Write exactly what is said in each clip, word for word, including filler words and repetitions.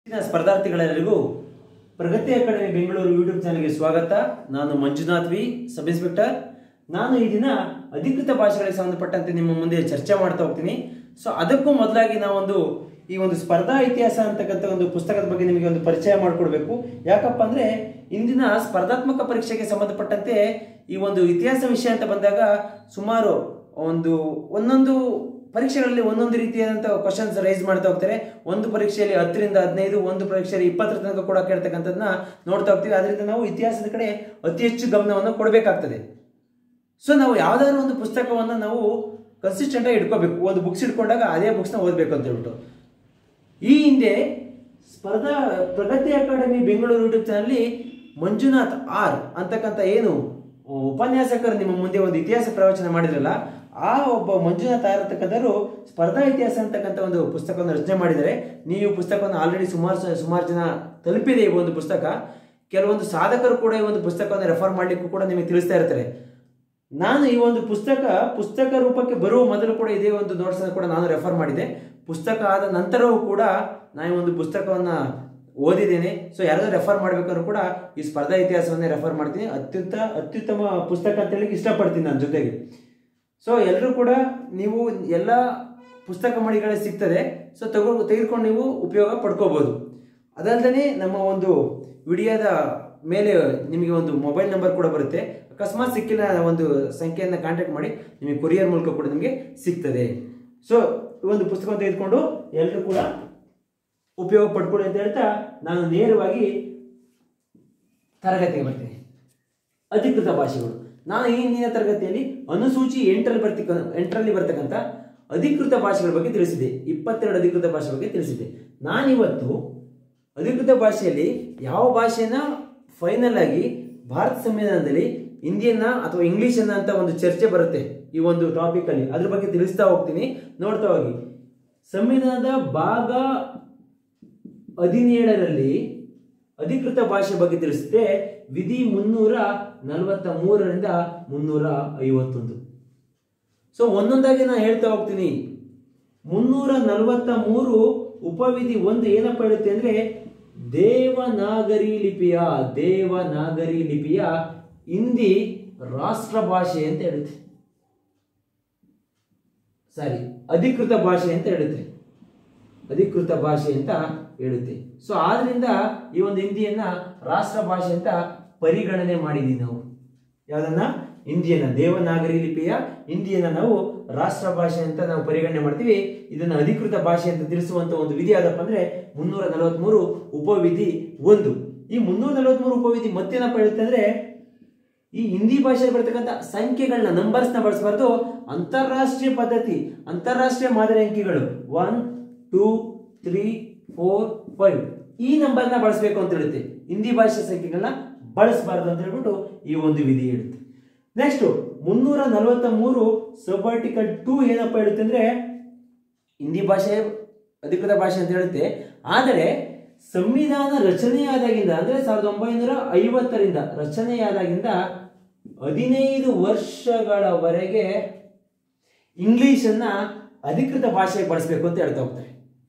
ಸ್ಪರ್ಧಾರ್ಥಿಗಳೆಲ್ಲರಿಗೂ Pragathi Academy Bengaluru YouTube ಚಾನೆಲ್ಗೆ ಸ್ವಾಗತ. ನಾನು ಮಂಜುನಾಥ್ ವಿ, ಸಬ್ ಇನ್ಸ್ಪೆಕ್ಟರ್. ನಾನು ಈ ದಿನ ಅಧಿಕೃತ ಭಾಷೆಗಳಿಗೆ ಸಂಬಂಧಪಟ್ಟಂತೆ ನಿಮ್ಮ ಮುಂದೆ ಚರ್ಚೆ ಮಾಡ್ತಾ ಹೋಗ್ತೀನಿ. ಸೊ ಅದಕ್ಕೂ ಮೊದಲಾಗಿ ನಾವೊಂದು ಈ ಒಂದು ಸ್ಪರ್ಧಾ ಇತಿಹಾಸ ಅಂತಕ್ಕಂಥ ಒಂದು ಪುಸ್ತಕದ ಬಗ್ಗೆ ನಿಮಗೆ ಒಂದು ಪರಿಚಯ ಮಾಡಿಕೊಡ್ಬೇಕು. ಯಾಕಪ್ಪ ಅಂದರೆ ಇಂದಿನ ಸ್ಪರ್ಧಾತ್ಮಕ ಪರೀಕ್ಷೆಗೆ ಸಂಬಂಧಪಟ್ಟಂತೆ ಈ ಒಂದು ಇತಿಹಾಸ ವಿಷಯ ಅಂತ ಬಂದಾಗ ಸುಮಾರು ಒಂದು ಒಂದೊಂದು ಪರೀಕ್ಷೆಗಳಲ್ಲಿ ಒಂದೊಂದು ರೀತಿಯಾದಂಥ ಕ್ವಶನ್ಸ್ ರೈಸ್ ಮಾಡ್ತಾ ಹೋಗ್ತಾರೆ. ಒಂದು ಪರೀಕ್ಷೆಯಲ್ಲಿ ಹತ್ತರಿಂದ ಹದಿನೈದು, ಒಂದು ಪರೀಕ್ಷೆಯಲ್ಲಿ ಇಪ್ಪತ್ತರ ತನಕ ಕೂಡ ಕೇಳ್ತಕ್ಕಂಥದ್ದನ್ನ ನೋಡ್ತಾ ಹೋಗ್ತೀವಿ. ಅದರಿಂದ ನಾವು ಇತಿಹಾಸದ ಕಡೆ ಅತಿ ಹೆಚ್ಚು ಗಮನವನ್ನು ಕೊಡಬೇಕಾಗ್ತದೆ. ಸೊ ನಾವು ಯಾವ್ದಾದ್ರು ಒಂದು ಪುಸ್ತಕವನ್ನು ನಾವು ಕನ್ಸಿಸ್ಟೆಂಟ್ ಆಗಿ ಇಟ್ಕೋಬೇಕು. ಒಂದು ಬುಕ್ಸ್ ಇಟ್ಕೊಂಡಾಗ ಅದೇ ಬುಕ್ಸ್ನ ಓದಬೇಕು ಅಂತ ಹೇಳ್ಬಿಟ್ಟು ಈ ಹಿಂದೆ ಸ್ಪರ್ಧಾ ಪ್ರಗತಿ ಅಕಾಡೆಮಿ ಬೆಂಗಳೂರು ಯೂಟ್ಯೂಬ್ ಚಾನಲ್ಲಿ ಮಂಜುನಾಥ್ ಆರ್ ಅಂತಕ್ಕಂಥ ಏನು ಉಪನ್ಯಾಸಕರು ನಿಮ್ಮ ಮುಂದೆ ಒಂದು ಇತಿಹಾಸ ಪ್ರವಚನ ಮಾಡಿದ್ರಲ್ಲ, ಆ ಒಬ್ಬ ಮಂಜುನಾಥ್ ಆರ್ ಅಂತಕ್ಕಂಥವ್ರು ಸ್ಪರ್ಧಾ ಇತಿಹಾಸ ಅಂತಕ್ಕಂಥ ಒಂದು ಪುಸ್ತಕವನ್ನು ರಚನೆ ಮಾಡಿದ್ದಾರೆ. ನೀವು ಪುಸ್ತಕವನ್ನು ಆಲ್ರೆಡಿ ಸುಮಾರು ಸುಮಾರು ಜನ ತಲುಪಿದೆ ಈ ಒಂದು ಪುಸ್ತಕ. ಕೆಲವೊಂದು ಸಾಧಕರು ಕೂಡ ಈ ಒಂದು ಪುಸ್ತಕವನ್ನು ರೆಫರ್ ಮಾಡಲಿಕ್ಕೂ ಕೂಡ ನಿಮಗೆ ತಿಳಿಸ್ತಾ ಇರ್ತಾರೆ. ನಾನು ಈ ಒಂದು ಪುಸ್ತಕ ಪುಸ್ತಕ ರೂಪಕ್ಕೆ ಬರುವ ಮೊದಲು ಕೂಡ ಇದೇ ಒಂದು ನೋಟ್ಸ್ ಕೂಡ ನಾನು ರೆಫರ್ ಮಾಡಿದೆ. ಪುಸ್ತಕ ಆದ ನಂತರವೂ ಕೂಡ ನಾನು ಒಂದು ಪುಸ್ತಕವನ್ನು ಓದಿದ್ದೇನೆ. ಸೊ ಯಾರಾದ್ರೂ ರೆಫರ್ ಮಾಡ್ಬೇಕಾದ್ರೂ ಕೂಡ ಈ ಸ್ಪರ್ಧಾ ಇತಿಹಾಸವನ್ನೇ ರೆಫರ್ ಮಾಡ್ತೀನಿ. ಅತ್ಯುತ್ತ ಅತ್ಯುತ್ತಮ ಪುಸ್ತಕ ಅಂತ ಹೇಳಿ ಇಷ್ಟಪಡ್ತೀನಿ ನನ್ನ ಜೊತೆಗೆ. ಸೊ ಎಲ್ಲರೂ ಕೂಡ ನೀವು ಎಲ್ಲ ಪುಸ್ತಕ ಮಳಿಗಳೇ ಸಿಗ್ತದೆ. ಸೊ ತಗೋ ತೆಗೆದುಕೊಂಡು ನೀವು ಉಪಯೋಗ ಪಡ್ಕೋಬಹುದು. ಅದಲ್ಲದೆ ನಮ್ಮ ಒಂದು ವಿಡಿಯೋದ ಮೇಲೆ ನಿಮಗೆ ಒಂದು ಮೊಬೈಲ್ ನಂಬರ್ ಕೂಡ ಬರುತ್ತೆ. ಅಕಸ್ಮಾತ್ ಸಿಕ್ಕಿಲ್ಲ ಒಂದು ಸಂಖ್ಯೆಯನ್ನು ಕಾಂಟ್ಯಾಕ್ಟ್ ಮಾಡಿ, ನಿಮಗೆ ಕೊರಿಯರ್ ಮೂಲಕ ಕೂಡ ನಿಮಗೆ ಸಿಗ್ತದೆ. ಸೊ ಈ ಒಂದು ಪುಸ್ತಕವನ್ನು ತೆಗೆದುಕೊಂಡು ಎಲ್ಲರೂ ಕೂಡ ಉಪಯೋಗ ಪಡ್ಕೊಳ್ಳಿ ಅಂತ ಹೇಳ್ತಾ ನಾನು ನೇರವಾಗಿ ತರಗತಿಗೆ ಬರ್ತೀನಿ. ಅಧಿಕೃತ ಭಾಷೆಗಳು. ನಾನು ಈ ಹಿಂದಿನ ತರಗತಿಯಲ್ಲಿ ಅನುಸೂಚಿ ಎಂಟರಲ್ಲಿ ಬರ್ತಿ ಎಂಟರಲ್ಲಿ ಬರ್ತಕ್ಕಂಥ ಅಧಿಕೃತ ಭಾಷೆಗಳ ಬಗ್ಗೆ ತಿಳಿಸಿದೆ. ಇಪ್ಪತ್ತೆರಡು ಅಧಿಕೃತ ಭಾಷೆ ಬಗ್ಗೆ ತಿಳಿಸಿದೆ. ನಾನಿವತ್ತು ಅಧಿಕೃತ ಭಾಷೆಯಲ್ಲಿ ಯಾವ ಭಾಷೆನ ಫೈನಲ್ ಆಗಿ ಭಾರತ ಸಂವಿಧಾನದಲ್ಲಿ ಹಿಂದಿಯನ್ನ ಅಥವಾ ಇಂಗ್ಲಿಷನ್ನ ಅಂತ ಒಂದು ಚರ್ಚೆ ಬರುತ್ತೆ ಈ ಒಂದು ಟಾಪಿಕ್ ಅಲ್ಲಿ, ಅದ್ರ ಬಗ್ಗೆ ತಿಳಿಸ್ತಾ ಹೋಗ್ತೀನಿ. ನೋಡ್ತಾ ಹೋಗಿ. ಸಂವಿಧಾನದ ಭಾಗ ಹದಿನೇಳರಲ್ಲಿ ಅಧಿಕೃತ ಭಾಷೆ ಬಗ್ಗೆ ತಿಳಿಸುತ್ತೆ. ವಿಧಿ ಮುನ್ನೂರ ನಲವತ್ತ ಮೂರರಿಂದ ಮುನ್ನೂರ ಐವತ್ತೊಂದು. ಸೊ ಒಂದೊಂದಾಗಿ ನಾನು ಹೇಳ್ತಾ ಹೋಗ್ತೀನಿ. ಮುನ್ನೂರ ನಲವತ್ತ ಮೂರು ಉಪವಿಧಿ ಒಂದು ಏನಪ್ಪ ಹೇಳುತ್ತೆ ಅಂದ್ರೆ ದೇವನಾಗರಿ ಲಿಪಿಯ ದೇವನಾಗರಿ ಲಿಪಿಯ ಹಿಂದಿ ರಾಷ್ಟ್ರ ಭಾಷೆ ಅಂತ ಹೇಳುತ್ತೆ. ಸಾರಿ ಅಧಿಕೃತ ಭಾಷೆ ಅಂತ ಹೇಳುತ್ತೆ. ಅಧಿಕೃತ ಭಾಷೆ ಅಂತ ಹೇಳುತ್ತೆ. ಸೊ ಆದ್ರಿಂದ ಈ ಒಂದು ಹಿಂದಿಯನ್ನ ರಾಷ್ಟ್ರ ಭಾಷೆ ಅಂತ ಪರಿಗಣನೆ ಮಾಡಿದೀವಿ ನಾವು. ಯಾವ್ದನ್ನ? ಹಿಂದಿಯನ್ನ, ದೇವನಾಗರಿ ಲಿಪಿಯ ಹಿಂದಿಯನ್ನ ನಾವು ರಾಷ್ಟ್ರ ಭಾಷೆ ಅಂತ ನಾವು ಪರಿಗಣನೆ ಮಾಡ್ತೀವಿ. ಇದನ್ನ ಅಧಿಕೃತ ಭಾಷೆ ಅಂತ ತಿಳಿಸುವಂತ ಒಂದು ವಿಧಿ ಯಾವ್ದಪ್ಪ ಅಂದ್ರೆ ಮುನ್ನೂರ ನಲವತ್ತ್ ಮೂರು ಉಪವಿಧಿ ಒಂದು. ಈ ಮುನ್ನೂರ ನಲವತ್ತ್ ಮೂರು ಉಪವಿಧಿ ಮತ್ತೇನಪ್ಪ ಹೇಳುತ್ತೆ ಅಂದ್ರೆ ಈ ಹಿಂದಿ ಭಾಷೆಯಲ್ಲಿ ಬರ್ತಕ್ಕಂಥ ಸಂಖ್ಯೆಗಳನ್ನ, ನಂಬರ್ಸ್ ನ ಬಳಸಬಾರ್ದು. ಅಂತಾರಾಷ್ಟ್ರೀಯ ಪದ್ಧತಿ, ಅಂತಾರಾಷ್ಟ್ರೀಯ ಮಾದರಿ ಅಂಕಿಗಳು one two three four five ಈ ನಂಬರ್ನ ಬಳಸಬೇಕು ಅಂತ ಹೇಳುತ್ತೆ. ಹಿಂದಿ ಭಾಷೆ ಸಂಖ್ಯೆಗಳನ್ನ ಬಳಸಬಾರ್ದು ಅಂತ ಹೇಳ್ಬಿಟ್ಟು ಈ ಒಂದು ವಿಧಿ ಹೇಳುತ್ತೆ. ನೆಕ್ಸ್ಟ್ ಮುನ್ನೂರ ನಲವತ್ತ ಮೂರು ಸಬ್ ಆರ್ಟಿಕಲ್ ಟೂ ಏನಪ್ಪ ಹೇಳುತ್ತೆ ಅಂದ್ರೆ ಹಿಂದಿ ಭಾಷೆ ಅಧಿಕೃತ ಭಾಷೆ ಅಂತ ಹೇಳುತ್ತೆ. ಆದರೆ ಸಂವಿಧಾನ ರಚನೆಯಾದಾಗಿಂದ ಅಂದ್ರೆ ಸಾವಿರದ ಒಂಬೈನೂರ ಐವತ್ತರಿಂದ ರಚನೆಯಾದಾಗಿಂದ ಹದಿನೈದು ವರ್ಷಗಳವರೆಗೆ ಇಂಗ್ಲಿಷ್ ಅನ್ನ ಅಧಿಕೃತ ಭಾಷೆಗೆ ಬಳಸಬೇಕು ಅಂತ ಹೇಳ್ತಾ ಹೋಗ್ತಾರೆ.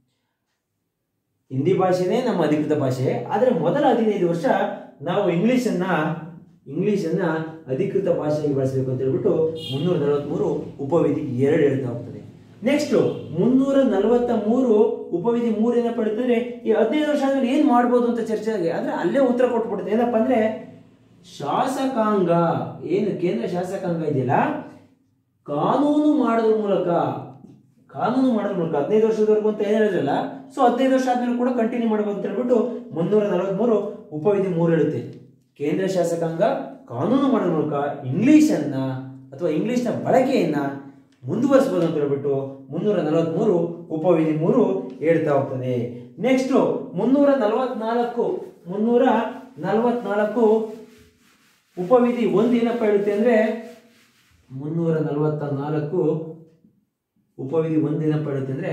ಹಿಂದಿ ಭಾಷೆನೇ ನಮ್ಮ ಅಧಿಕೃತ ಭಾಷೆ. ಆದರೆ ಮೊದಲ ಹದಿನೈದು ವರ್ಷ ನಾವು ಇಂಗ್ಲಿಷ್ ಅನ್ನ ಇಂಗ್ಲಿಷ್ ಅನ್ನ ಅಧಿಕೃತ ಭಾಷೆಗೆ ಬಳಸಬೇಕು ಅಂತ ಹೇಳ್ಬಿಟ್ಟು ಮುನ್ನೂರ ನಲವತ್ತ್ ಮೂರು ಉಪವಿಧಿ ಎರಡು ಹೇಳ್ತಾ ಹೋಗ್ತದೆ. ನೆಕ್ಸ್ಟ್ ಮುನ್ನೂರ ನಲವತ್ತ ಮೂರು ಉಪವಿಧಿ ಮೂರು ಏನಪ್ಪ ಹೇಳ್ತಂದ್ರೆ ಈ ಹದಿನೈದು ವರ್ಷ ಆದ್ಮೇಲೆ ಏನ್ ಮಾಡ್ಬೋದು ಅಂತ ಚರ್ಚೆ ಆಗಿ ಅಂದ್ರೆ ಅಲ್ಲೇ ಉತ್ತರ ಕೊಟ್ಬಿಡುತ್ತೆ. ಏನಪ್ಪಾ ಅಂದ್ರೆ ಶಾಸಕಾಂಗ, ಏನು ಕೇಂದ್ರ ಶಾಸಕಾಂಗ ಇದೆಯಲ್ಲ, ಕಾನೂನು ಮಾಡೋದ್ರ ಮೂಲಕ ಕಾನೂನು ಮಾಡೋದ್ರ ಮೂಲಕ ಹದಿನೈದು ವರ್ಷದವರೆಗೂ ಅಂತ ಏನ್ ಹೇಳಿದ್ರಲ್ಲ, ಸೊ ಹದಿನೈದು ವರ್ಷ ಆದ್ಮೇಲೆ ಕೂಡ ಕಂಟಿನ್ಯೂ ಮಾಡ್ಬೋದು ಅಂತ ಹೇಳ್ಬಿಟ್ಟು ಮುನ್ನೂರ ನಲವತ್ತ್ ಮೂರು ಉಪವಿಧಿ ಮೂರು ಹೇಳುತ್ತೆ. ಕೇಂದ್ರ ಶಾಸಕಾಂಗ ಕಾನೂನು ಮಾಡೋದ್ರ ಮೂಲಕ ಇಂಗ್ಲಿಷ್ ಅನ್ನ ಅಥವಾ ಇಂಗ್ಲಿಷ್ ನ ಬಳಕೆಯನ್ನ ಮುಂದುವರಿಸಬಹುದು ಅಂತ ಹೇಳ್ಬಿಟ್ಟು ಮುನ್ನೂರ ನಲವತ್ತ್ ಮೂರು ಉಪವಿಧಿ ಮೂರು ಹೇಳ್ತಾ ಹೋಗ್ತದೆ. ನೆಕ್ಸ್ಟ್ ಮುನ್ನೂರ ನಲವತ್ನಾಲ್ಕು ಮುನ್ನೂರ ನಲವತ್ನಾಲ್ಕು ಉಪವಿಧಿ ಒಂದು ಏನಪ್ಪ ಹೇಳುತ್ತೆ ಅಂದ್ರೆ ಮುನ್ನೂರ ನಲವತ್ತ ನಾಲ್ಕು ಉಪವಿಧಿ ಒಂದು ಏನಪ್ಪ ಹೇಳುತ್ತೆ ಅಂದ್ರೆ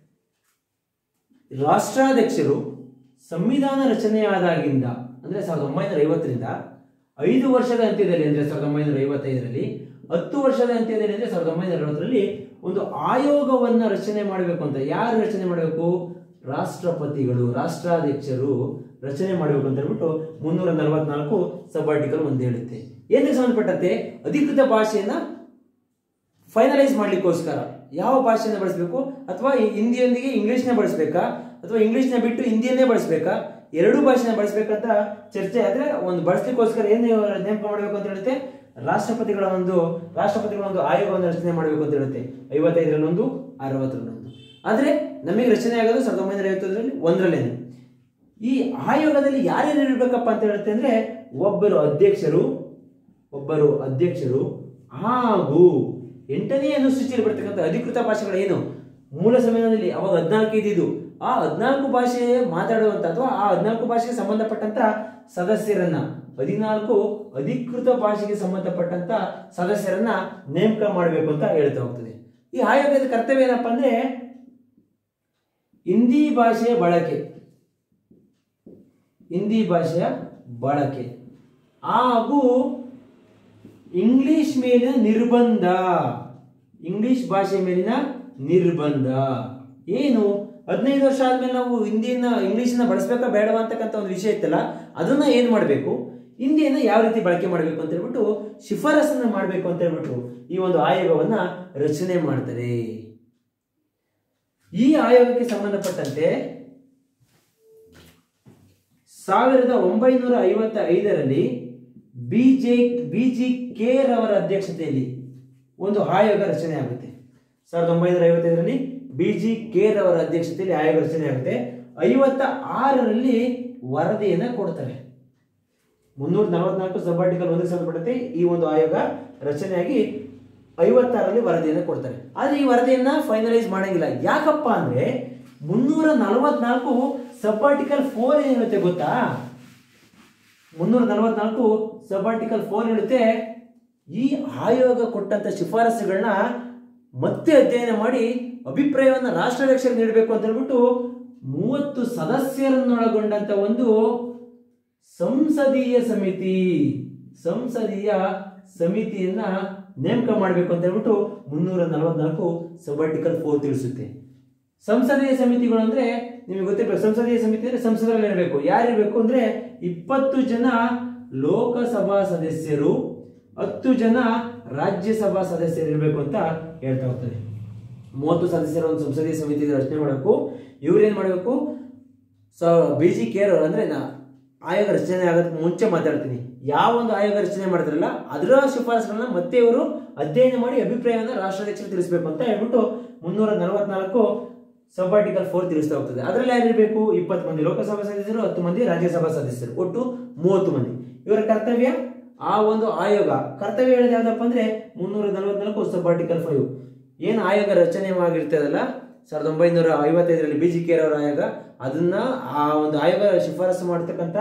ರಾಷ್ಟ್ರಾಧ್ಯಕ್ಷರು ಸಂವಿಧಾನ ರಚನೆಯಾದಾಗಿಂದ ಅಂದ್ರೆ ಸಾವಿರದ ಒಂಬೈನೂರ ಐವತ್ತರಿಂದ ಐದು ವರ್ಷದ ಅಂತ್ಯದಲ್ಲಿ ಅಂದ್ರೆ ಸಾವಿರದ ಒಂಬೈನೂರ ಐವತ್ತೈದರಲ್ಲಿ, ಹತ್ತು ವರ್ಷದ ಅಂತ್ಯದಲ್ಲಿ ಅಂದ್ರೆ ಸಾವಿರದ ಒಂಬೈನೂರ ಅರವತ್ತರಲ್ಲಿ ಒಂದು ಆಯೋಗವನ್ನ ರಚನೆ ಮಾಡಬೇಕು ಅಂತ. ಯಾರು ರಚನೆ ಮಾಡಬೇಕು? ರಾಷ್ಟ್ರಪತಿಗಳು ರಾಷ್ಟ್ರಾಧ್ಯಕ್ಷರು ರಚನೆ ಮಾಡಬೇಕು ಅಂತ ಹೇಳ್ಬಿಟ್ಟು ಮುನ್ನೂರ ನಲವತ್ನಾಲ್ಕು ಸಬ್ ಆರ್ಟಿಕಲ್ ಒಂದು ಹೇಳುತ್ತೆ. ಏನಕ್ಕೆ ಸಂಬಂಧಪಟ್ಟಂತೆ ಅಧಿಕೃತ ಭಾಷೆಯನ್ನ ಫೈನಲೈಸ್ ಮಾಡ್ಲಿಕ್ಕೋಸ್ಕರ ಯಾವ ಭಾಷೆಯನ್ನ ಬಳಸಬೇಕು, ಅಥವಾ ಹಿಂದಿಯೊಂದಿಗೆ ಇಂಗ್ಲಿಷ್ನ ಬಳಸಬೇಕಾ ಅಥವಾ ಇಂಗ್ಲಿಷ್ನ ಬಿಟ್ಟು ಹಿಂದಿಯನ್ನೇ ಬಳಸಬೇಕಾ, ಎರಡೂ ಭಾಷೆನ ಬಳಸಬೇಕಂತ ಚರ್ಚೆ ಆದ್ರೆ ಒಂದು ಬಳಸಲಿಕ್ಕೋಸ್ಕರ ಏನು ನೇಮಕ ಮಾಡಬೇಕು ಅಂತ ಹೇಳುತ್ತೆ, ರಾಷ್ಟ್ರಪತಿಗಳ ಒಂದು ರಾಷ್ಟ್ರಪತಿಗಳ ಒಂದು ಆಯೋಗವನ್ನು ರಚನೆ ಮಾಡಬೇಕು ಅಂತ ಹೇಳುತ್ತೆ. ಐವತ್ತೈದರಲ್ಲೊಂದು ಅರವತ್ತರಲ್ಲೊಂದು. ಆದ್ರೆ ನಮಗೆ ರಚನೆ ಆಗೋದು ಸಾವಿರದ ಒಂಬೈನೂರ ಐವತ್ತೊಂದರಲ್ಲಿ ಒಂದರಲ್ಲೇನೆ. ಈ ಆಯೋಗದಲ್ಲಿ ಯಾರ್ಯಾರು ಇರಬೇಕಪ್ಪ ಅಂತ ಹೇಳುತ್ತೆ ಅಂದ್ರೆ ಒಬ್ಬರು ಅಧ್ಯಕ್ಷರು ಒಬ್ಬರು ಅಧ್ಯಕ್ಷರು ಹಾಗೂ ಎಂಟನೇ ಅನುಸೂಚಿಯಲ್ಲಿ ಬರ್ತಕ್ಕಂಥ ಅಧಿಕೃತ ಭಾಷೆಗಳು ಏನು ಮೂಲ ಸಂವಿಧಾನದಲ್ಲಿ ಅವಾಗ ಹದಿನಾಲ್ಕು ಇದ್ದಿದ್ದು, ಆ ಹದಿನಾಲ್ಕು ಭಾಷೆ ಮಾತಾಡುವಂತ ಅಥವಾ ಆ ಹದಿನಾಲ್ಕು ಭಾಷೆಗೆ ಸಂಬಂಧಪಟ್ಟಂತ ಸದಸ್ಯರನ್ನ ಹದಿನಾಲ್ಕು ಅಧಿಕೃತ ಭಾಷೆಗೆ ಸಂಬಂಧಪಟ್ಟಂತ ಸದಸ್ಯರನ್ನ ನೇಮಕ ಮಾಡಬೇಕು ಅಂತ ಹೇಳ್ತಾ ಹೋಗ್ತದೆ. ಈ ಆಯೋಗದ ಕರ್ತವ್ಯ ಏನಪ್ಪಾ ಅಂದ್ರೆ ಹಿಂದಿ ಭಾಷೆಯ ಬಳಕೆ ಹಿಂದಿ ಭಾಷೆಯ ಬಳಕೆ ಹಾಗೂ ಇಂಗ್ಲಿಷ್ ಮೇಲಿನ ನಿರ್ಬಂಧ ಇಂಗ್ಲಿಷ್ ಭಾಷೆ ಮೇಲಿನ ನಿರ್ಬಂಧ. ಏನು ಹದಿನೈದು ವರ್ಷ ಆದ್ಮೇಲೆ ನಾವು ಹಿಂದಿಯನ್ನ ಇಂಗ್ಲಿಷ್ನ ಬಳಸಬೇಕಾ ಬೇಡವಾ ಅಂತಕ್ಕಂಥ ಒಂದು ವಿಷಯ ಇತ್ತಲ್ಲ, ಅದನ್ನ ಏನ್ ಮಾಡಬೇಕು, ಹಿಂದಿಯನ್ನ ಯಾವ ರೀತಿ ಬಳಕೆ ಮಾಡಬೇಕು ಅಂತ ಹೇಳ್ಬಿಟ್ಟು ಶಿಫಾರಸನ್ನ ಮಾಡಬೇಕು ಅಂತ ಹೇಳ್ಬಿಟ್ಟು ಈ ಒಂದು ಆಯೋಗವನ್ನ ರಚನೆ ಮಾಡ್ತಾರೆ. ಈ ಆಯೋಗಕ್ಕೆ ಸಂಬಂಧಪಟ್ಟಂತೆ ಸಾವಿರದ ಒಂಬೈನೂರ ಐವತ್ತ ಐದರಲ್ಲಿ ಬಿಜೆ ಬಿಜಿ ಕೇರ್ ಅವರ ಅಧ್ಯಕ್ಷತೆಯಲ್ಲಿ ಒಂದು ಆಯೋಗ ರಚನೆ ಆಗುತ್ತೆ. ಸಾವಿರದ ಒಂಬೈನೂರ ಐವತ್ತೈದರಲ್ಲಿ ಬಿಜಿ ಕೇರ್ ಅವರ ಅಧ್ಯಕ್ಷತೆಯಲ್ಲಿ ಆಯೋಗ ರಚನೆ ಆಗುತ್ತೆ. ಐವತ್ತ ಆರರಲ್ಲಿ ವರದಿಯನ್ನ ಕೊಡ್ತಾರೆ. ಮುನ್ನೂರ ನಲವತ್ನಾಲ್ಕು ಸಬ್ ಆರ್ಟಿಕಲ್ ಒಂದಕ್ಕೆ ಸಂಬಂಧಪಟ್ಟಂತೆ ಈ ಒಂದು ಆಯೋಗ ರಚನೆಯಾಗಿ ಐವತ್ತಾರರಲ್ಲಿ ವರದಿಯನ್ನ ಕೊಡ್ತಾರೆ. ಆದ್ರೆ ಈ ವರದಿಯನ್ನ ಫೈನಲೈಸ್ ಮಾಡಂಗಿಲ್ಲ. ಯಾಕಪ್ಪ ಅಂದ್ರೆ ಮುನ್ನೂರ ನಲವತ್ನಾಲ್ಕು ಸಬ್ ಆರ್ಟಿಕಲ್ ಫೋರ್ ಏನ್ ಹೇಳುತ್ತೆ ಗೊತ್ತಾ? ಮುನ್ನೂರ ನಲವತ್ನಾಲ್ಕು ಸಬ್ ಆರ್ಟಿಕಲ್ ಫೋರ್ ಹೇಳುತ್ತೆ, ಈ ಆಯೋಗ ಕೊಟ್ಟಂತ ಶಿಫಾರಸುಗಳನ್ನ ಮತ್ತೆ ಅಧ್ಯಯನ ಮಾಡಿ ಅಭಿಪ್ರಾಯವನ್ನ ರಾಷ್ಟ್ರಾಧ್ಯಕ್ಷರಿಗೆ ನೀಡಬೇಕು ಅಂತ ಹೇಳ್ಬಿಟ್ಟು ಮೂವತ್ತು ಸದಸ್ಯರನ್ನೊಳಗೊಂಡಂತ ಒಂದು ಸಂಸದೀಯ ಸಮಿತಿ ಸಂಸದೀಯ ಸಮಿತಿಯನ್ನ ನೇಮಕ ಮಾಡಬೇಕು ಅಂತ ಹೇಳ್ಬಿಟ್ಟು ಮುನ್ನೂರ ನಲವತ್ನಾಲ್ಕು ಸಬ್ ಆರ್ಟಿಕಲ್ ಫೋರ್ ತಿಳಿಸುತ್ತೆ. ಸಂಸದೀಯ ಸಮಿತಿಗಳು ಅಂದ್ರೆ ನಿಮಗೆ ಗೊತ್ತಿರಬೇಕು. ಸಂಸದೀಯ ಸಮಿತಿ ಅಂದ್ರೆ ಸಂಸದರಲ್ಲಿ ಇರಬೇಕು. ಯಾರಿರ್ಬೇಕು ಅಂದ್ರೆ ಇಪ್ಪತ್ತು ಜನ ಲೋಕಸಭಾ ಸದಸ್ಯರು, ಹತ್ತು ಜನ ರಾಜ್ಯಸಭಾ ಸದಸ್ಯರು ಇರಬೇಕು ಅಂತ ಹೇಳ್ತಾ ಹೋಗ್ತದೆ. ಮೂವತ್ತು ಸದಸ್ಯರ ಒಂದು ಸಂಸದೀಯ ಸಮಿತಿ ರಚನೆ ಮಾಡಬೇಕು. ಇವ್ರೇನ್ ಮಾಡಬೇಕು, ಬಿಜಿ ಕೇರ್ ಅವರು ಅಂದ್ರೆ ನಾ ಆಯೋಗ ರಚನೆ ಆಗೋದಕ್ಕೆ ಮುಂಚೆ ಮಾತಾಡ್ತೀನಿ, ಯಾವ ಒಂದು ಆಯೋಗ ರಚನೆ ಮಾಡಿದ್ರಲ್ಲ ಅದರ ಶಿಫಾರಸುಗಳನ್ನ ಮತ್ತೆ ಇವರು ಅಧ್ಯಯನ ಮಾಡಿ ಅಭಿಪ್ರಾಯವನ್ನ ರಾಷ್ಟ್ರಾಧ್ಯಕ್ಷರು ತಿಳಿಸಬೇಕು ಅಂತ ಹೇಳ್ಬಿಟ್ಟು ಮುನ್ನೂರ ನಲವತ್ನಾಲ್ಕು ಸಬ್ ಆರ್ಟಿಕಲ್ ಫೋರ್ ತಿಳಿಸ್ತಾ ಹೋಗ್ತದೆ. ಅದರಲ್ಲಿ ಯಾರಿರ್ಬೇಕು, ಇಪ್ಪತ್ತು ಮಂದಿ ಲೋಕಸಭಾ ಸದಸ್ಯರು, ಹತ್ತು ಮಂದಿ ರಾಜ್ಯಸಭಾ ಸದಸ್ಯರು, ಒಟ್ಟು ಮೂವತ್ತು ಮಂದಿ. ಇವರ ಕರ್ತವ್ಯ, ಆ ಒಂದು ಆಯೋಗ ಕರ್ತವ್ಯ ಹೇಳೋದು ಯಾವ್ದಪ್ಪ ಅಂದ್ರೆ ಮುನ್ನೂರ ನಲವತ್ನಾಲ್ಕು ಸಬ್ ಆರ್ಟಿಕಲ್ ಫೈವ್ ಏನು ಆಯೋಗ ರಚನೆ ಆಗಿರ್ತದಲ್ಲ ಸಾವಿರದ ಒಂಬೈನೂರ ಐವತ್ತೈದರಲ್ಲಿ ಬಿಜಿ ಕೇರ್ ಅವರ ಆಯೋಗ, ಅದನ್ನ ಆ ಒಂದು ಆಯೋಗ ಶಿಫಾರಸು ಮಾಡತಕ್ಕಂತ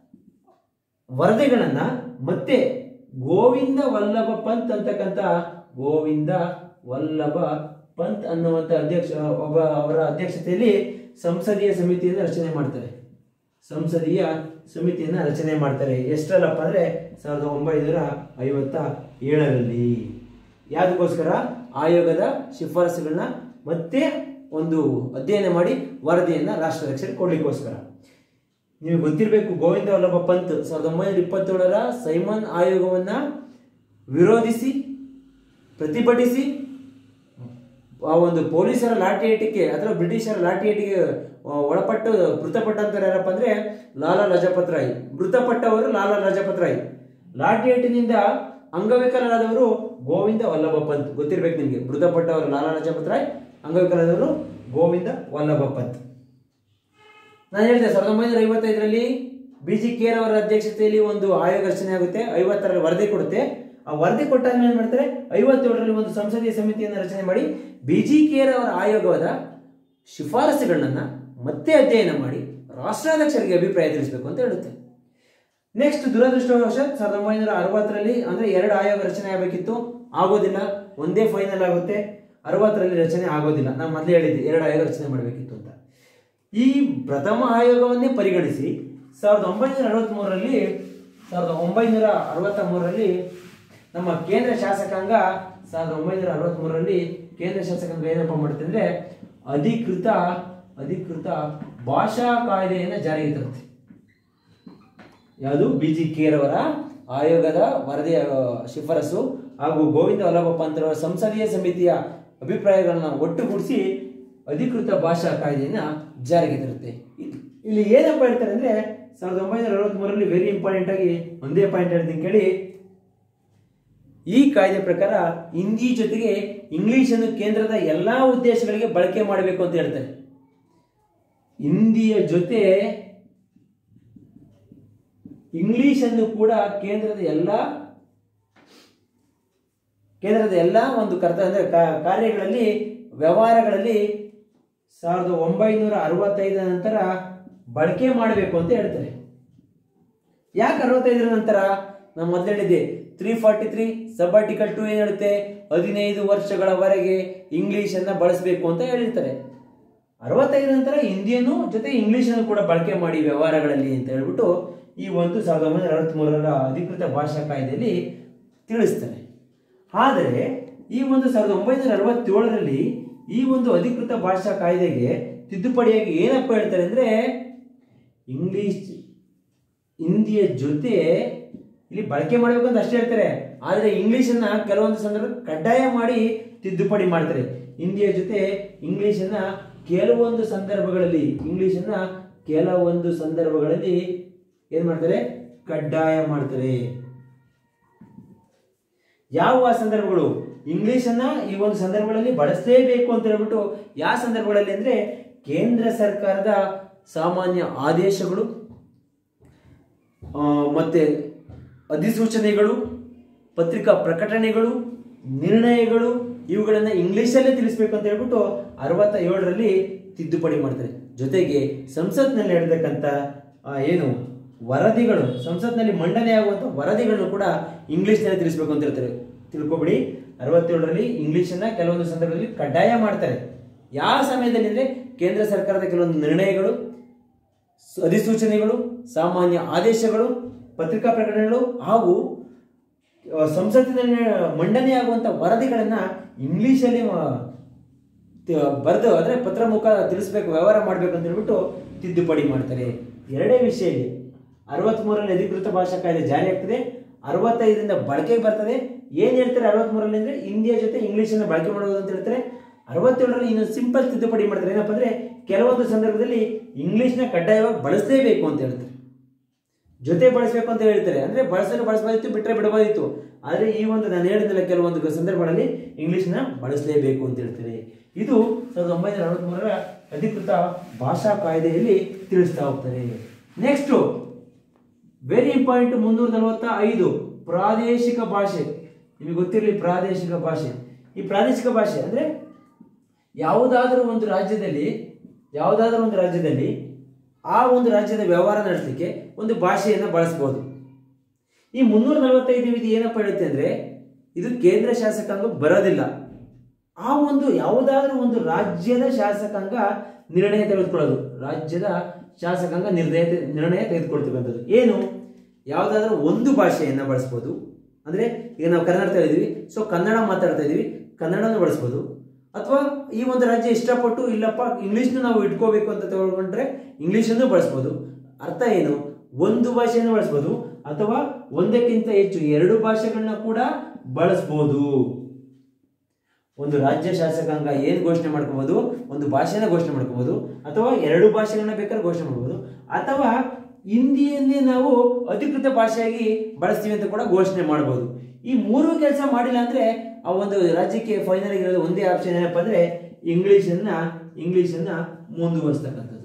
ವರದಿಗಳನ್ನ ಮತ್ತೆ ಗೋವಿಂದ ವಲ್ಲಭ ಪಂತ್ ಅಂತಕ್ಕಂಥ ಗೋವಿಂದ ವಲ್ಲಭ ಪಂತ್ ಅನ್ನುವಂತ ಅಧ್ಯಕ್ಷ ಒಬ್ಬ ಅವರ ಅಧ್ಯಕ್ಷತೆಯಲ್ಲಿ ಸಂಸದೀಯ ಸಮಿತಿಯನ್ನ ರಚನೆ ಮಾಡ್ತಾರೆ. ಸಂಸದೀಯ ಸಮಿತಿಯನ್ನ ರಚನೆ ಮಾಡ್ತಾರೆ. ಎಷ್ಟರಲ್ಲಪ್ಪ ಅಂದ್ರೆ ಸಾವಿರದ ಒಂಬೈನೂರ ಐವತ್ತ ಏಳರಲ್ಲಿ. ಯಾವ್ದಕ್ಕೋಸ್ಕರ? ಆಯೋಗದ ಶಿಫಾರಸುಗಳನ್ನ ಮತ್ತೆ ಒಂದು ಅಧ್ಯಯನ ಮಾಡಿ ವರದಿಯನ್ನ ರಾಷ್ಟ್ರಾಧ್ಯಕ್ಷರಿಗೆ ಕೊಡ್ಲಿಕ್ಕೋಸ್ಕರ. ನೀವು ಗೊತ್ತಿರಬೇಕು, ಗೋವಿಂದ ವಲ್ಲಭ ಪಂತ್ ಸಾವಿರದ ಒಂಬೈನೂರ ಇಪ್ಪತ್ತೇಳರ ಸೈಮನ್ ಆಯೋಗವನ್ನ ವಿರೋಧಿಸಿ ಪ್ರತಿಭಟಿಸಿ ಆ ಒಂದು ಪೊಲೀಸರ ಲಾಠಿ ಏಟಿಗೆ ಅಥವಾ ಬ್ರಿಟಿಷರ ಲಾಠಿ ಏಟಿಗೆ ಒಳಪಟ್ಟು ಮೃತಪಟ್ಟಂತಾರೆ ಯಾರಪ್ಪ ಅಂದ್ರೆ ಲಾಲಾ ಲಜಪತ್ ರಾಯ್. ಮೃತಪಟ್ಟವರು ಲಾಲಾ ಲಜಪತ್ ರಾಯ್. ಲಾಠಿ ಏಟಿನಿಂದ ಅಂಗವಿಕಲರಾದವರು ಗೋವಿಂದ ವಲ್ಲಭ ಪಂತ್. ಗೊತ್ತಿರ್ಬೇಕು ನಿಮ್ಗೆ. ಮೃತಪಟ್ಟವರು ಲಾಲಾ ಲಜಪತ್ ರಾಯ್, ಅಂಗವಿಕಲರಾದವರು ಗೋವಿಂದ ವಲ್ಲಭ ಪಂತ್. ನಾನು ಹೇಳಿದೆ ಸಾವಿರದ ಒಂಬೈನೂರ ಐವತ್ತೈದರಲ್ಲಿ ಬಿಜಿ ಕೇರ್ ಅವರ ಅಧ್ಯಕ್ಷತೆಯಲ್ಲಿ ಒಂದು ಆಯೋಗ ರಚನೆ ಆಗುತ್ತೆ. ಐವತ್ತರಲ್ಲಿ ವರದಿ ಕೊಡುತ್ತೆ. ಆ ವರದಿ ಕೊಟ್ಟಾದ್ಮೇಲೆ ಏನ್ ಮಾಡ್ತಾರೆ, ಐವತ್ತೇಳರಲ್ಲಿ ಒಂದು ಸಂಸದೀಯ ಸಮಿತಿಯನ್ನು ರಚನೆ ಮಾಡಿ ಬಿಜಿ ಕೇರ್ ಅವರ ಆಯೋಗದ ಶಿಫಾರಸುಗಳನ್ನ ಮತ್ತೆ ಅಧ್ಯಯನ ಮಾಡಿ ರಾಷ್ಟ್ರಾಧ್ಯಕ್ಷರಿಗೆ ಅಭಿಪ್ರಾಯ ತಿಳಿಸಬೇಕು ಅಂತ ಹೇಳುತ್ತೆ. ನೆಕ್ಸ್ಟ್ ದುರದೃಷ್ಟವಶಾತ್ ಸಾವಿರದ ಒಂಬೈನೂರ ಅರವತ್ತರಲ್ಲಿ ಅಂದ್ರೆ ಎರಡು ಆಯೋಗ ರಚನೆ ಆಗಬೇಕಿತ್ತು, ಆಗೋದಿಲ್ಲ. ಒಂದೇ ಫೈನಲ್ ಆಗುತ್ತೆ. ಅರವತ್ತರಲ್ಲಿ ರಚನೆ ಆಗೋದಿಲ್ಲ. ನಾನು ಮೊದಲೇ ಹೇಳಿದ್ದೆ ಎರಡು ಆಯೋಗ ರಚನೆ ಮಾಡಬೇಕಿತ್ತು ಅಂತ. ಈ ಪ್ರಥಮ ಆಯೋಗವನ್ನೇ ಪರಿಗಣಿಸಿ ಸಾವಿರದ ಒಂಬೈನೂರ ಅರವತ್ತ್ ಮೂರರಲ್ಲಿ ಸಾವಿರದ ಒಂಬೈನೂರ ಅರವತ್ತ ಮೂರರಲ್ಲಿ ನಮ್ಮ ಕೇಂದ್ರ ಶಾಸಕಾಂಗ ಸಾವಿರದ ಒಂಬೈನೂರ ಅರವತ್ತ್ ಮೂರರಲ್ಲಿ ಕೇಂದ್ರ ಶಾಸಕಾಂಗ ಏನಪ್ಪ ಮಾಡುತ್ತೆ ಅಂದ್ರೆ ಅಧಿಕೃತ ಅಧಿಕೃತ ಭಾಷಾ ಕಾಯ್ದೆಯನ್ನು ಜಾರಿಗೆ ತರುತ್ತೆ. ಯಾವುದು? ಬಿ ಜಿ ಕೇರವರ ಆಯೋಗದ ವರದಿಯ ಶಿಫಾರಸು ಹಾಗೂ ಗೋವಿಂದ ವಲ್ಲಭ ಪಂತ್ರವರ ಸಂಸದೀಯ ಸಮಿತಿಯ ಅಭಿಪ್ರಾಯಗಳನ್ನ ಒಟ್ಟುಗೂಡಿಸಿ ಅಧಿಕೃತ ಭಾಷಾ ಕಾಯ್ದೆಯನ್ನು ಜಾರಿಗೆ ತರುತ್ತೆ. ಇಲ್ಲಿ ಏನಪ್ಪ ಹೇಳ್ತಾರೆ ಅಂದ್ರೆ ಸಾವಿರದ ಒಂಬೈನೂರ ಅರವತ್ತ್ ಮೂರರಲ್ಲಿ ವೆರಿ ಇಂಪಾರ್ಟೆಂಟ್ ಆಗಿ ಒಂದೇ ಪಾಯಿಂಟ್ ಹೇಳ್ತೀನಿ ಕೇಳಿ. ಈ ಕಾಯ್ದೆ ಪ್ರಕಾರ ಹಿಂದಿ ಜೊತೆಗೆ ಇಂಗ್ಲಿಷ್ ಅನ್ನು ಕೇಂದ್ರದ ಎಲ್ಲಾ ಉದ್ದೇಶಗಳಿಗೆ ಬಳಕೆ ಮಾಡಬೇಕು ಅಂತ ಹೇಳ್ತಾರೆ. ಹಿಂದಿಯ ಜೊತೆ ಇಂಗ್ಲಿಷ್ ಅನ್ನು ಕೂಡ ಕೇಂದ್ರದ ಎಲ್ಲ ಕೇಂದ್ರದ ಎಲ್ಲ ಒಂದು ಕರ್ತವ್ಯ ಅಂದ್ರೆ ಕಾರ್ಯಗಳಲ್ಲಿ ವ್ಯವಹಾರಗಳಲ್ಲಿ ಸಾವಿರದ ಒಂಬೈನೂರ ಅರವತ್ತೈದರ ನಂತರ ಬಳಕೆ ಮಾಡಬೇಕು ಅಂತ ಹೇಳ್ತಾರೆ. ಯಾಕೆ ಅರವತ್ತೈದರ ನಂತರ? ನಾವು ಮೊದಲು ಹೇಳಿದ್ದೆ three forty three sub article two ಏನ್ ಹೇಳುತ್ತೆ? ಹದಿನೈದು ವರ್ಷಗಳವರೆಗೆ ಇಂಗ್ಲಿಷ್ ಅನ್ನ ಬಳಸಬೇಕು ಅಂತ ಹೇಳಿರ್ತಾರೆ. ಅರವತ್ತೈದರ ನಂತರ ಹಿಂದಿಯನ್ನು ಜೊತೆ ಇಂಗ್ಲಿಷ್ ಅನ್ನು ಕೂಡ ಬಳಕೆ ಮಾಡಿ ವ್ಯವಹಾರಗಳಲ್ಲಿ ಅಂತ ಹೇಳ್ಬಿಟ್ಟು ಈ ಒಂದು ಸಾವಿರದ ಒಂಬೈನೂರ ಅರವತ್ತ್ ಮೂರರ ಅಧಿಕೃತ ಭಾಷಾ ಕಾಯ್ದೆಯಲ್ಲಿ ತಿಳಿಸ್ತಾರೆ. ಆದರೆ ಈ ಒಂದು ಸಾವಿರದ ಒಂಬೈನೂರ ಅರವತ್ತೇಳರಲ್ಲಿ ಈ ಒಂದು ಅಧಿಕೃತ ಭಾಷಾ ಕಾಯ್ದೆಗೆ ತಿದ್ದುಪಡಿಯಾಗಿ ಏನಪ್ಪ ಹೇಳ್ತಾರೆ ಅಂದ್ರೆ ಇಂಗ್ಲಿಷ್ ಹಿಂದಿಯ ಜೊತೆ ಇಲ್ಲಿ ಬಳಕೆ ಮಾಡಬೇಕಂತ ಅಷ್ಟೇ ಹೇಳ್ತಾರೆ. ಆದರೆ ಇಂಗ್ಲಿಷ್ ಅನ್ನ ಕೆಲವೊಂದು ಸಂದರ್ಭ ಕಡ್ಡಾಯ ಮಾಡಿ ತಿದ್ದುಪಡಿ ಮಾಡ್ತಾರೆ. ಹಿಂದಿಯ ಜೊತೆ ಇಂಗ್ಲಿಷ್ ಅನ್ನ ಕೆಲವೊಂದು ಸಂದರ್ಭಗಳಲ್ಲಿ ಇಂಗ್ಲಿಷ್ ಅನ್ನ ಕೆಲವೊಂದು ಸಂದರ್ಭಗಳಲ್ಲಿ ಏನ್ ಮಾಡ್ತಾರೆ? ಕಡ್ಡಾಯ ಮಾಡ್ತಾರೆ. ಯಾವ ಸಂದರ್ಭಗಳು? ಇಂಗ್ಲಿಷ್ ಅನ್ನ ಈ ಒಂದು ಸಂದರ್ಭಗಳಲ್ಲಿ ಬಳಸಲೇಬೇಕು ಅಂತ ಹೇಳ್ಬಿಟ್ಟು ಯಾವ ಸಂದರ್ಭಗಳಲ್ಲಿ ಅಂದ್ರೆ ಕೇಂದ್ರ ಸರ್ಕಾರದ ಸಾಮಾನ್ಯ ಆದೇಶಗಳು ಮತ್ತೆ ಅಧಿಸೂಚನೆಗಳು, ಪತ್ರಿಕಾ ಪ್ರಕಟಣೆಗಳು, ನಿರ್ಣಯಗಳು ಇವುಗಳನ್ನ ಇಂಗ್ಲಿಷಲ್ಲೇ ತಿಳಿಸಬೇಕು ಅಂತ ಹೇಳ್ಬಿಟ್ಟು ಅರವತ್ತ ಏಳರಲ್ಲಿ ತಿದ್ದುಪಡಿ ಮಾಡ್ತಾರೆ. ಜೊತೆಗೆ ಸಂಸತ್ನಲ್ಲಿ ನಡೆದಕ್ಕಂತ ಏನು ವರದಿಗಳು, ಸಂಸತ್ನಲ್ಲಿ ಮಂಡನೆ ಆಗುವಂತ ವರದಿಗಳನ್ನು ಕೂಡ ಇಂಗ್ಲಿಷ್ನಲ್ಲಿ ತಿಳಿಸಬೇಕು ಅಂತ ಹೇಳ್ತಾರೆ. ತಿಳ್ಕೊಬಿಡಿ, ಅರವತ್ತೇಳರಲ್ಲಿ ಇಂಗ್ಲಿಷ್ ಅನ್ನ ಕೆಲವೊಂದು ಸಂದರ್ಭದಲ್ಲಿ ಕಡ್ಡಾಯ ಮಾಡ್ತಾರೆ. ಯಾವ ಸಮಯದಲ್ಲಿ ಅಂದ್ರೆ ಕೇಂದ್ರ ಸರ್ಕಾರದ ಕೆಲವೊಂದು ನಿರ್ಣಯಗಳು, ಅಧಿಸೂಚನೆಗಳು, ಸಾಮಾನ್ಯ ಆದೇಶಗಳು, ಪತ್ರಿಕಾ ಪ್ರಕಟಣೆಗಳು ಹಾಗೂ ಸಂಸತ್ತಿನಲ್ಲಿ ಮಂಡನೆಯಾಗುವಂತ ವರದಿಗಳನ್ನ ಇಂಗ್ಲಿಷಲ್ಲಿ ಬರೆದು ಅಂದ್ರೆ ಪತ್ರ ಮುಖ ತಿಳಿಸ್ಬೇಕು, ವ್ಯವಹಾರ ಮಾಡ್ಬೇಕು ಅಂತ ಹೇಳ್ಬಿಟ್ಟು ತಿದ್ದುಪಡಿ ಮಾಡ್ತಾರೆ. ಎರಡೇ ವಿಷಯ ಇದೆ. ಅರವತ್ತ್ ಮೂರರಲ್ಲಿ ಅಧಿಕೃತ ಭಾಷಾ ಕಾಯ್ದೆ ಜಾರಿ ಆಗ್ತದೆ, ಅರವತ್ತೈದರಿಂದ ಬಳಕೆಗೆ ಬರ್ತದೆ. ಏನ್ ಹೇಳ್ತಾರೆ ಅರವತ್ತ್ ಮೂರರಲ್ಲಿ ಅಂದ್ರೆ ಹಿಂದಿಯ ಜೊತೆ ಇಂಗ್ಲಿಷ್ ಅನ್ನ ಬಳಕೆ ಮಾಡುವುದು ಅಂತ ಹೇಳ್ತಾರೆ. ಅರವತ್ತೇಳರಲ್ಲಿ ಇನ್ನೊಂದು ಸಿಂಪಲ್ ತಿದ್ದುಪಡಿ ಮಾಡ್ತಾರೆ. ಏನಪ್ಪಾ ಅಂದ್ರೆ ಕೆಲವೊಂದು ಸಂದರ್ಭದಲ್ಲಿ ಇಂಗ್ಲಿಷ್ ನ ಕಡ್ಡಾಯವಾಗಿ ಬಳಸಲೇಬೇಕು ಅಂತ ಹೇಳ್ತಾರೆ, ಜೊತೆ ಬಳಸಬೇಕು ಅಂತ ಹೇಳ್ತಾರೆ. ಅಂದ್ರೆ ಬಳಸಲು ಬಳಸಬಹುದಿತ್ತು, ಬಿಟ್ಟರೆ ಬಿಡಬಹುದಿತ್ತು. ಆದ್ರೆ ಈ ಒಂದು ನಾನು ಹೇಳಿದ್ನಲ್ಲ ಕೆಲವೊಂದು ಸಂದರ್ಭಗಳಲ್ಲಿ ಇಂಗ್ಲಿಷ್ ನ ಬಳಸಲೇಬೇಕು ಅಂತ ಹೇಳ್ತಾರೆ. ಇದು ಸಾವಿರದ ಒಂಬೈನೂರ ಅರವತ್ತ್ ಮೂರರ ಅಧಿಕೃತ ಭಾಷಾ ಕಾಯ್ದೆಯಲ್ಲಿ ತಿಳಿಸ್ತಾ ಹೋಗ್ತಾರೆ. ನೆಕ್ಸ್ಟ್ ವೆರಿ ಇಂಪಾರ್ಟೆಂಟ್ ಮುನ್ನೂರ ನಲವತ್ತ ಐದು ಪ್ರಾದೇಶಿಕ ಭಾಷೆ. ನಿಮಗೆ ಗೊತ್ತಿರಲಿ ಪ್ರಾದೇಶಿಕ ಭಾಷೆ. ಈ ಪ್ರಾದೇಶಿಕ ಭಾಷೆ ಅಂದ್ರೆ ಯಾವುದಾದ್ರೂ ಒಂದು ರಾಜ್ಯದಲ್ಲಿ ಯಾವುದಾದ್ರೂ ಒಂದು ರಾಜ್ಯದಲ್ಲಿ ಆ ಒಂದು ರಾಜ್ಯದ ವ್ಯವಹಾರ ನಡೆಸಲಿಕ್ಕೆ ಒಂದು ಭಾಷೆಯನ್ನು ಬಳಸಬಹುದು. ಈ ಮುನ್ನೂರ ನಲವತ್ತೈದು ವಿಧಿ ಏನಪ್ಪ ಹೇಳುತ್ತೆ ಅಂದ್ರೆ ಇದು ಕೇಂದ್ರ ಶಾಸಕಾಂಗ ಬರೋದಿಲ್ಲ. ಆ ಒಂದು ಯಾವುದಾದ್ರೂ ಒಂದು ರಾಜ್ಯದ ಶಾಸಕಾಂಗ ನಿರ್ಣಯ ತೆಗೆದುಕೊಳ್ಳೋದು, ರಾಜ್ಯದ ಶಾಸಕಾಂಗ ನಿರ್ಣಯ ನಿರ್ಣಯ ತೆಗೆದುಕೊಳ್ತಕ್ಕಂಥದ್ದು. ಏನು? ಯಾವುದಾದ್ರೂ ಒಂದು ಭಾಷೆಯನ್ನು ಬಳಸ್ಬೋದು. ಅಂದ್ರೆ ಈಗ ನಾವು ಕನ್ನಡ ಇದೀವಿ, ಸೊ ಕನ್ನಡ ಮಾತಾಡ್ತಾ ಇದೀವಿ, ಕನ್ನಡನ ಬಳಸ್ಬೋದು. ಅಥವಾ ಈ ಒಂದು ರಾಜ್ಯ ಇಷ್ಟಪಟ್ಟು ಇಲ್ಲಪ್ಪ ಇಂಗ್ಲಿಷ್ನ ನಾವು ಇಟ್ಕೋಬೇಕು ಅಂತ ತಗೊಂಡ್ರೆ ಇಂಗ್ಲಿಷನ್ನು ಬಳಸ್ಬೋದು. ಅರ್ಥ ಏನು? ಒಂದು ಭಾಷೆಯನ್ನು ಬಳಸ್ಬೋದು ಅಥವಾ ಒಂದಕ್ಕಿಂತ ಹೆಚ್ಚು ಎರಡು ಭಾಷೆಗಳನ್ನ ಕೂಡ ಬಳಸ್ಬೋದು. ಒಂದು ರಾಜ್ಯ ಶಾಸಕಾಂಗ ಏನ್ ಘೋಷಣೆ ಮಾಡ್ಕೋಬಹುದು? ಒಂದು ಭಾಷೆನ ಘೋಷಣೆ ಮಾಡ್ಕೋಬಹುದು, ಅಥವಾ ಎರಡು ಭಾಷೆಗಳನ್ನ ಬೇಕಾದ್ರೆ ಘೋಷಣೆ ಮಾಡಬಹುದು, ಅಥವಾ ಹಿಂದಿಯನ್ನೇ ನಾವು ಅಧಿಕೃತ ಭಾಷೆಯಾಗಿ ಬಳಸ್ತೀವಿ ಅಂತ ಕೂಡ ಘೋಷಣೆ ಮಾಡಬಹುದು. ಈ ಮೂರು ಕೆಲಸ ಮಾಡಿಲ್ಲ ಅಂದ್ರೆ ಆ ಒಂದು ರಾಜ್ಯಕ್ಕೆ ಫೈನಲ್ ಆಗಿರೋದು ಒಂದೇ ಆಪ್ಷನ್ ಏನಪ್ಪ ಅಂದ್ರೆ ಇಂಗ್ಲಿಷನ್ನ ಇಂಗ್ಲಿಷನ್ನ ಮುಂದುವರಿಸ್ತಕ್ಕಂಥದ್ದು.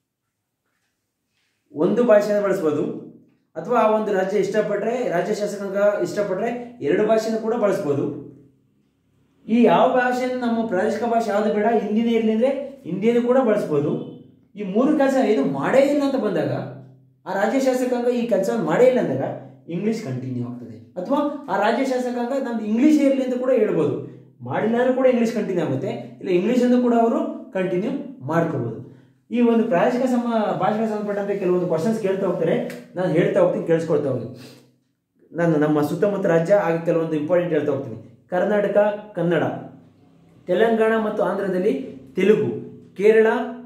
ಒಂದು ಭಾಷೆನ ಬಳಸ್ಬೋದು, ಅಥವಾ ಆ ಒಂದು ರಾಜ್ಯ ಇಷ್ಟಪಟ್ರೆ ರಾಜ್ಯ ಶಾಸಕಾಂಗ ಇಷ್ಟಪಟ್ರೆ ಎರಡು ಭಾಷೆನ ಕೂಡ ಬಳಸ್ಬೋದು. ಈ ಯಾವ ಭಾಷೆನ ನಮ್ಮ ಪ್ರಾದೇಶಿಕ ಭಾಷೆ ಯಾವ್ದು ಬೇಡ, ಹಿಂದಿನೇ ಇರಲಿ ಅಂದ್ರೆ ಹಿಂದಿಯನ್ನು ಕೂಡ ಬಳಸ್ಬೋದು. ಈ ಮೂರು ಕೆಲಸ ಏನು ಮಾಡೇ ಇಲ್ಲ ಅಂತ ಬಂದಾಗ, ಆ ರಾಜ್ಯ ಶಾಸಕಾಂಗ ಈ ಕೆಲಸವನ್ನು ಮಾಡೇ ಇಲ್ಲ ಅಂದಾಗ ಇಂಗ್ಲಿಷ್ ಕಂಟಿನ್ಯೂ ಆಗ್ತದೆ. ಅಥವಾ ಆ ರಾಜ್ಯ ಶಾಸಕಾಂಗ ನಮ್ದು ಇಂಗ್ಲಿಷ್ ಇರಲಿ ಅಂತ ಕೂಡ ಹೇಳ್ಬೋದು. ಮಾಡಿಲ್ಲ ಅಂದ್ರೂ ಕೂಡ ಇಂಗ್ಲಿಷ್ ಕಂಟಿನ್ಯೂ ಆಗುತ್ತೆ, ಇಲ್ಲ ಇಂಗ್ಲಿಷ್ ಅನ್ನು ಕೂಡ ಅವರು ಕಂಟಿನ್ಯೂ ಮಾಡ್ಕೋಬಹುದು. ಈ ಒಂದು ಪ್ರಾದೇಶಿಕ ಸಮ ಭಾಷೆಗೆ ಸಂಬಂಧಪಟ್ಟಂತೆ ಕೆಲವೊಂದು ಕ್ವಶನ್ಸ್ ಕೇಳ್ತಾ ಹೋಗ್ತಾರೆ, ನಾನು ಹೇಳ್ತಾ ಹೋಗ್ತೀನಿ, ಕೇಳಿಸ್ಕೊಳ್ತಾ ಹೋಗಿ. ನಾನು ನಮ್ಮ ಸುತ್ತಮುತ್ತ ರಾಜ್ಯ ಹಾಗೆ ಕೆಲವೊಂದು ಇಂಪಾರ್ಟೆಂಟ್ ಹೇಳ್ತಾ ಹೋಗ್ತೀನಿ. ಕರ್ನಾಟಕ ಕನ್ನಡ, ತೆಲಂಗಾಣ ಮತ್ತು ಆಂಧ್ರದಲ್ಲಿ ತೆಲುಗು, ಕೇರಳ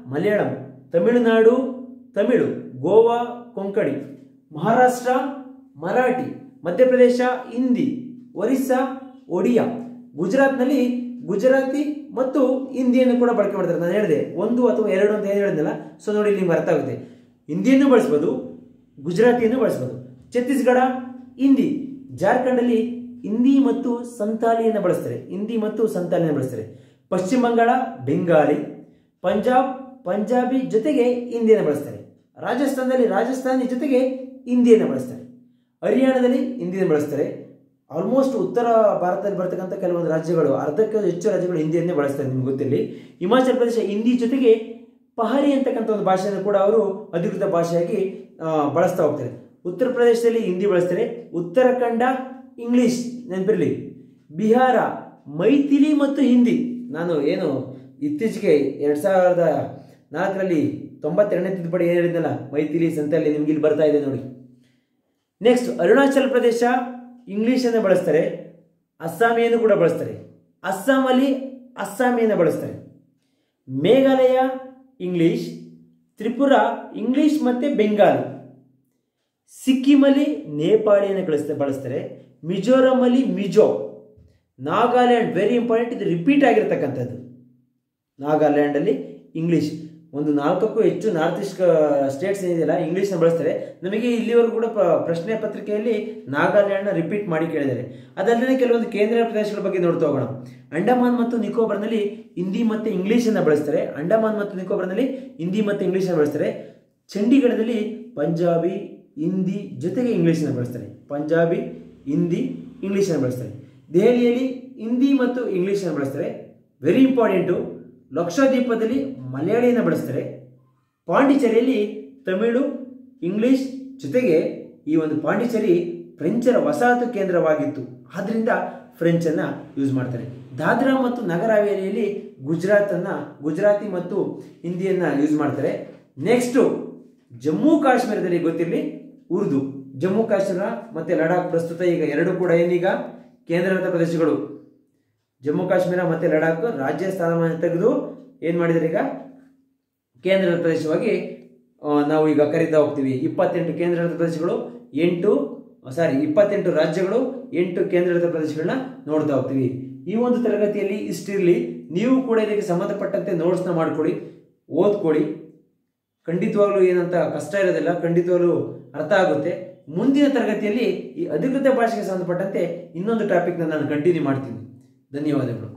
ಮಲಯಾಳಂ, ತಮಿಳುನಾಡು ತಮಿಳು, ಗೋವಾ ಕೊಂಕಣಿ, ಮಹಾರಾಷ್ಟ್ರ ಮರಾಠಿ, ಮಧ್ಯಪ್ರದೇಶ ಹಿಂದಿ, ಒರಿಸ್ಸಾ ಒಡಿಯಾ, ಗುಜರಾತ್ನಲ್ಲಿ ಗುಜರಾತಿ ಮತ್ತು ಹಿಂದಿಯನ್ನು ಕೂಡ ಬಳಕೆ ಮಾಡ್ತಾರೆ. ನಾನು ಹೇಳಿದೆ ಒಂದು ಅಥವಾ ಎರಡು ಅಂತ ಏನು ಹೇಳಿದ್ನಲ್ಲ, ಸೊ ನೋಡಿ ನಿಮ್ಗೆ ಅರ್ಥ ಆಗುತ್ತೆ. ಹಿಂದಿಯನ್ನು ಬಳಸ್ಬೋದು, ಗುಜರಾತಿಯನ್ನು ಬಳಸ್ಬೋದು. ಛತ್ತೀಸ್ಗಢ ಹಿಂದಿ, ಜಾರ್ಖಂಡಲ್ಲಿ ಹಿಂದಿ ಮತ್ತು ಸಂತಾಲಿಯನ್ನು ಬಳಸ್ತಾರೆ, ಹಿಂದಿ ಮತ್ತು ಸಂತಾಲಿಯನ್ನು ಬಳಸ್ತಾರೆ. ಪಶ್ಚಿಮ ಬಂಗಾಳ ಬೆಂಗಾಲಿ, ಪಂಜಾಬ್ ಪಂಜಾಬಿ ಜೊತೆಗೆ ಹಿಂದಿಯನ್ನು ಬಳಸ್ತಾರೆ. ರಾಜಸ್ಥಾನದಲ್ಲಿ ರಾಜಸ್ಥಾನಿ ಜೊತೆಗೆ ಹಿಂದಿಯನ್ನು ಬಳಸ್ತಾರೆ. ಹರಿಯಾಣದಲ್ಲಿ ಹಿಂದಿಯನ್ನು ಬಳಸ್ತಾರೆ. ಆಲ್ಮೋಸ್ಟ್ ಉತ್ತರ ಭಾರತದಲ್ಲಿ ಬರ್ತಕ್ಕಂಥ ಕೆಲವೊಂದು ರಾಜ್ಯಗಳು, ಅರ್ಧಕ್ಕೆ ಹೆಚ್ಚು ರಾಜ್ಯಗಳು ಹಿಂದಿಯನ್ನೇ ಬಳಸ್ತಾರೆ, ನಿಮ್ಗೆ ಗೊತ್ತಿರಲಿ. ಹಿಮಾಚಲ ಪ್ರದೇಶ ಹಿಂದಿ ಜೊತೆಗೆ ಪಹಾರಿ ಅಂತಕ್ಕಂಥ ಒಂದು ಭಾಷೆಯನ್ನು ಕೂಡ ಅವರು ಅಧಿಕೃತ ಭಾಷೆಯಾಗಿ ಬಳಸ್ತಾ ಹೋಗ್ತಾರೆ. ಉತ್ತರ ಪ್ರದೇಶದಲ್ಲಿ ಹಿಂದಿ ಬಳಸ್ತಾರೆ. ಉತ್ತರಾಖಂಡ ಇಂಗ್ಲಿಷ್ ನೆನಪಿರಲಿ. ಬಿಹಾರ ಮೈಥಿಲಿ ಮತ್ತು ಹಿಂದಿ. ನಾನು ಏನು ಇತ್ತೀಚೆಗೆ ಎರಡ್ ಸಾವಿರದ ನಾಲ್ಕರಲ್ಲಿ ತೊಂಬತ್ತೆರಡನೇ ತಿದ್ದುಪಡಿ ಏನು ಹೇಳಿದ್ನಲ್ಲ, ಮೈಥಿಲಿ ಸಂತಾಲಿ, ನಿಮ್ಗೆ ಇಲ್ಲಿ ಬರ್ತಾ ಇದೆ ನೋಡಿ. ನೆಕ್ಸ್ಟ್ ಅರುಣಾಚಲ ಪ್ರದೇಶ ಇಂಗ್ಲಿಷನ್ನು ಬಳಸ್ತಾರೆ, ಅಸ್ಸಾಮಿಯನ್ನು ಕೂಡ ಬಳಸ್ತಾರೆ. ಅಸ್ಸಾಮಲ್ಲಿ ಅಸ್ಸಾಮಿಯನ್ನು ಬಳಸ್ತಾರೆ. ಮೇಘಾಲಯ ಇಂಗ್ಲಿಷ್, ತ್ರಿಪುರಾ ಇಂಗ್ಲಿಷ್ ಮತ್ತು ಬೆಂಗಾಲಿ. ಸಿಕ್ಕಿಮಲ್ಲಿ ನೇಪಾಳಿಯನ್ನು ಬಳಸ್ತಾರೆ ಬಳಸ್ತಾರೆ ಮಿಜೋರಾಮಲ್ಲಿ ಮಿಜೋ. ನಾಗಾಲ್ಯಾಂಡ್ ವೆರಿ ಇಂಪಾರ್ಟೆಂಟ್, ಇದು ರಿಪೀಟ್ ಆಗಿರ್ತಕ್ಕಂಥದ್ದು. ನಾಗಾಲ್ಯಾಂಡಲ್ಲಿ ಇಂಗ್ಲಿಷ್. ಒಂದು ನಾಲ್ಕಕ್ಕೂ ಹೆಚ್ಚು ನಾರ್ತ್ ಈಸ್ಟ್ ಸ್ಟೇಟ್ಸ್ ಏನಿದೆಯಲ್ಲ ಇಂಗ್ಲೀಷ್ನ ಬಳಸ್ತಾರೆ. ನಮಗೆ ಇಲ್ಲಿವರೆಗೂ ಕೂಡ ಪ್ರಶ್ನೆ ಪತ್ರಿಕೆಯಲ್ಲಿ ನಾಗಾಲ್ಯಾಂಡ್ನ ರಿಪೀಟ್ ಮಾಡಿ ಕೇಳಿದ್ದಾರೆ. ಅದಲ್ಲದೆ ಕೆಲವೊಂದು ಕೇಂದ್ರ ಪ್ರದೇಶಗಳ ಬಗ್ಗೆ ನೋಡ್ತಾ ಹೋಗೋಣ. ಅಂಡಮಾನ್ ಮತ್ತು ನಿಕೋಬಾರ್ನಲ್ಲಿ ಹಿಂದಿ ಮತ್ತು ಇಂಗ್ಲೀಷನ್ನು ಬಳಸ್ತಾರೆ. ಅಂಡಮಾನ್ ಮತ್ತು ನಿಕೋಬಾರ್ನಲ್ಲಿ ಹಿಂದಿ ಮತ್ತು ಇಂಗ್ಲೀಷನ್ನು ಬಳಸ್ತಾರೆ. ಚಂಡೀಗಢದಲ್ಲಿ ಪಂಜಾಬಿ ಹಿಂದಿ ಜೊತೆಗೆ ಇಂಗ್ಲೀಷನ್ನು ಬಳಸ್ತಾರೆ. ಪಂಜಾಬಿ ಹಿಂದಿ ಇಂಗ್ಲೀಷನ್ನು ಬಳಸ್ತಾರೆ. ದೆಹಲಿಯಲ್ಲಿ ಹಿಂದಿ ಮತ್ತು ಇಂಗ್ಲೀಷನ್ನು ಬಳಸ್ತಾರೆ. Very important. ಲಕ್ಷದ್ವೀಪದಲ್ಲಿ ಮಲಯಾಳಿಯನ್ನು ಬಳಸ್ತಾರೆ. ಪಾಂಡಿಚೇರಿಯಲ್ಲಿ ತಮಿಳು ಇಂಗ್ಲಿಷ್ ಜೊತೆಗೆ ಈ ಒಂದು ಪಾಂಡಿಚೇರಿ ಫ್ರೆಂಚರ ವಸಾಹತು ಕೇಂದ್ರವಾಗಿತ್ತು, ಆದ್ರಿಂದ ಫ್ರೆಂಚನ್ನು ಯೂಸ್ ಮಾಡ್ತಾರೆ. ದಾದ್ರಾ ಮತ್ತು ನಗರ ಹವೇಲಿಯಲ್ಲಿ ಗುಜರಾತನ್ನು ಗುಜರಾತಿ ಮತ್ತು ಹಿಂದಿಯನ್ನು ಯೂಸ್ ಮಾಡ್ತಾರೆ. ನೆಕ್ಸ್ಟು ಜಮ್ಮು ಕಾಶ್ಮೀರದಲ್ಲಿ ಗೊತ್ತಿರಲಿ ಉರ್ದು. ಜಮ್ಮು ಕಾಶ್ಮೀರ ಮತ್ತು ಲಡಾಖ್ ಪ್ರಸ್ತುತ ಈಗ ಎರಡು ಕೂಡ ಏನೀಗ ಕೇಂದ್ರಾಡಳಿತ ಪ್ರದೇಶಗಳು. ಜಮ್ಮು ಕಾಶ್ಮೀರ ಮತ್ತು ಲಡಾಖ್ ರಾಜ್ಯ ಸ್ಥಾನಮಾನ ತೆಗೆದು ಏನು ಮಾಡಿದರೆ ಈಗ ಕೇಂದ್ರಾಡಳಿತ ಪ್ರದೇಶವಾಗಿ ನಾವು ಈಗ ಕರೀತಾ ಹೋಗ್ತೀವಿ. ಇಪ್ಪತ್ತೆಂಟು ಕೇಂದ್ರಾಡಳಿತ ಪ್ರದೇಶಗಳು, ಎಂಟು ಸಾರಿ ಇಪ್ಪತ್ತೆಂಟು ರಾಜ್ಯಗಳು, ಎಂಟು ಕೇಂದ್ರಾಡಳಿತ ಪ್ರದೇಶಗಳನ್ನ ನೋಡ್ತಾ ಹೋಗ್ತೀವಿ. ಈ ಒಂದು ತರಗತಿಯಲ್ಲಿ ಇಷ್ಟಿರಲಿ. ನೀವು ಕೂಡ ಇದಕ್ಕೆ ಸಂಬಂಧಪಟ್ಟಂತೆ ನೋಟ್ಸ್ನ ಮಾಡ್ಕೊಳ್ಳಿ, ಓದ್ಕೊಳ್ಳಿ. ಖಂಡಿತವಾಗ್ಲೂ ಏನಂತ ಕಷ್ಟ ಇರೋದಿಲ್ಲ, ಖಂಡಿತವಾಗ್ಲೂ ಅರ್ಥ ಆಗುತ್ತೆ. ಮುಂದಿನ ತರಗತಿಯಲ್ಲಿ ಈ ಅಧಿಕೃತ ಭಾಷೆಗೆ ಸಂಬಂಧಪಟ್ಟಂತೆ ಇನ್ನೊಂದು ಟಾಪಿಕ್ನ ನಾನು ಕಂಟಿನ್ಯೂ ಮಾಡ್ತೀನಿ. ಧನ್ಯವಾದಗಳು.